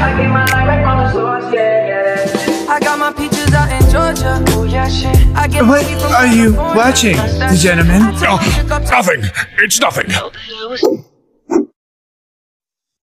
I got my peaches out in Georgia. Oh yeah, shit. What are you watching, gentlemen? Oh, nothing. It's nothing.